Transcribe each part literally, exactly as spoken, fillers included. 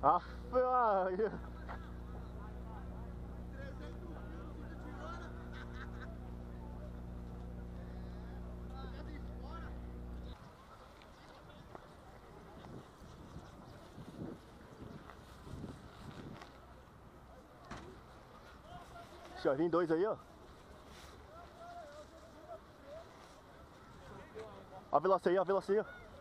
Ah, Maria. Já vem dois aí, ó. A velocidade aí, a velocidade aí, ó.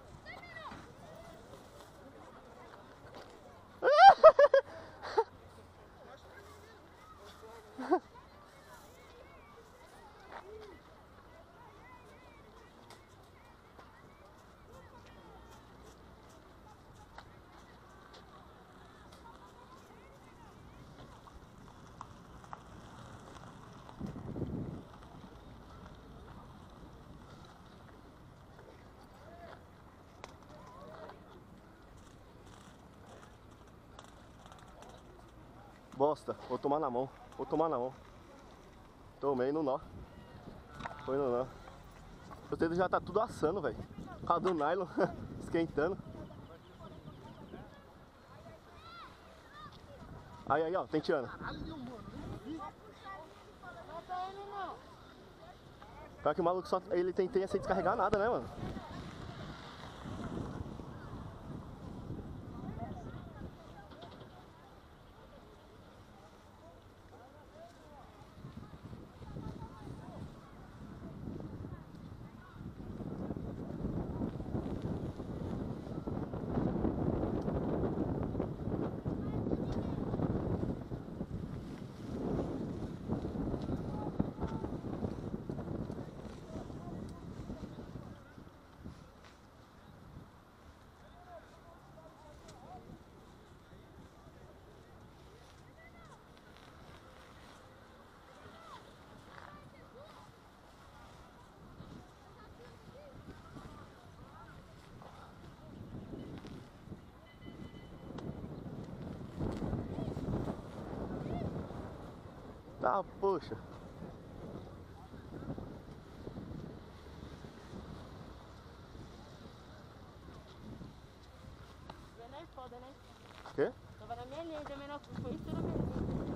Bosta, vou tomar na mão, vou tomar na mão. Tomei no nó. Foi no nó. Os dedos já tá tudo assando, velho. Por causa do nylon, esquentando. Aí, aí, ó, tenteando. Pior que o maluco só ele tentei sem descarregar nada, né, mano? Tá, poxa. É foda, né? Quê? Tava na minha linha, também não foi isso na minha linha.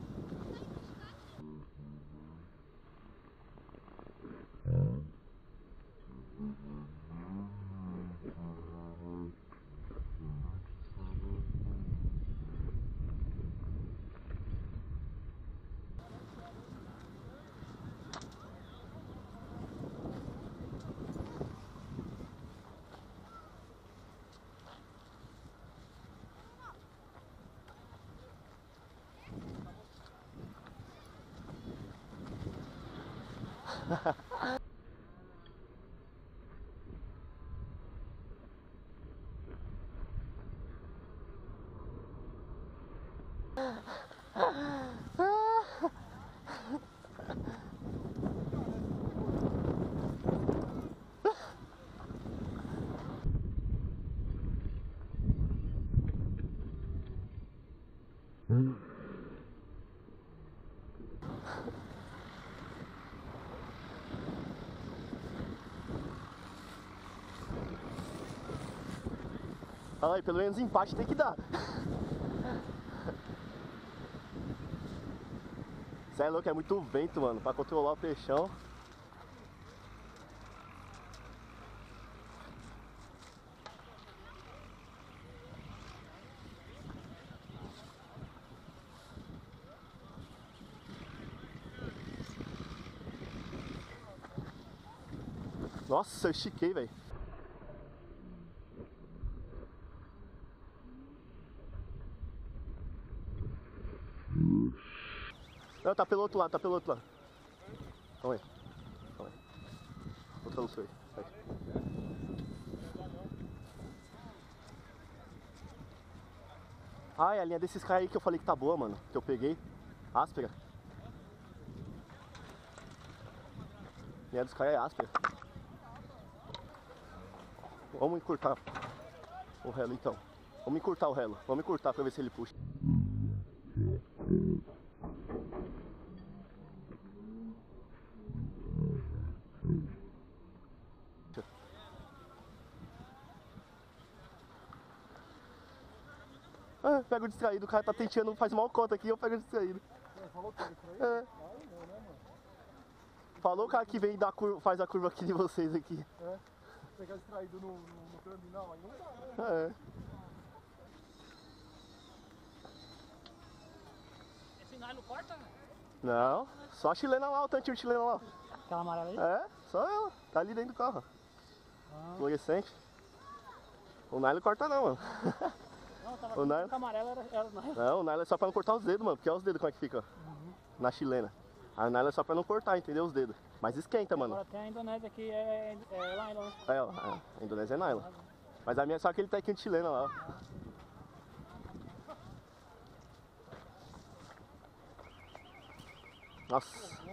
Olha aí, pelo menos empate tem que dar. Cê é louco, é muito vento, mano, pra controlar o peixão. Nossa, eu estiquei, velho. Não, tá pelo outro lado, tá pelo outro lado. Calma aí. Calma aí. Outra luz aí. Vai. Ah, é a linha desses caras aí que eu falei que tá boa, mano. Que eu peguei. Áspera. A linha dos caras é áspera. Vamos encurtar o relo então. Vamos encurtar o relo. Vamos encurtar pra ver se ele puxa. Ah. Pega o distraído, o cara tá tentando, faz mal conta aqui, eu pego o distraído. Falou que distraído? É. Ai, não, né, mano? Falou o cara que vem da curva, faz a curva aqui de vocês aqui. É. Pegar distraído no, no, no terminal, aí não dá, né? É. Esse nylon corta, né? Não, só a chilena lá, o tantinho de chilena lá. Aquela amarela aí? É, só ela. Tá ali dentro do carro. Ah. Fluorescente. O nylon corta não, mano. Não, tava O nylon? com a amarela, era, era o nylon. Não, o nylon é só pra não cortar os dedos, mano. Porque olha os dedos como é que fica, ó. Uhum. Na chilena. A nylon é só pra não cortar, entendeu? Os dedos. Mas esquenta, mano. Agora tem a Indonésia que é, é nylon, né? É, ó. É. A Indonésia é nylon. Mas a minha é só aquele tequinho de chilena lá, ó. Nossa.